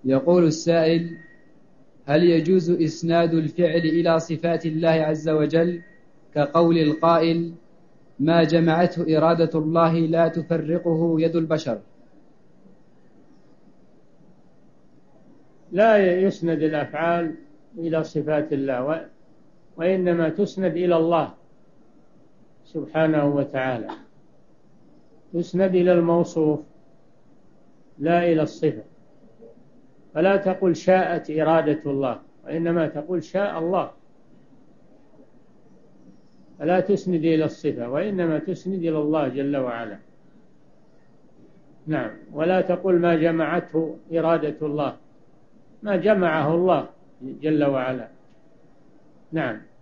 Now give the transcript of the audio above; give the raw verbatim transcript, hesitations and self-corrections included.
يقول السائل: هل يجوز إسناد الفعل إلى صفات الله عز وجل كقول القائل: ما جمعته إرادة الله لا تفرقه يد البشر؟ لا يسند الأفعال إلى صفات الله، وإنما تسند إلى الله سبحانه وتعالى، تسند إلى الموصوف لا إلى الصفة. فلا تقل شاءت إرادة الله، وإنما تقول شاء الله، فلا تسند إلى الصفة وإنما تسند إلى الله جل وعلا. نعم. ولا تقل ما جمعته إرادة الله، ما جمعه الله جل وعلا. نعم.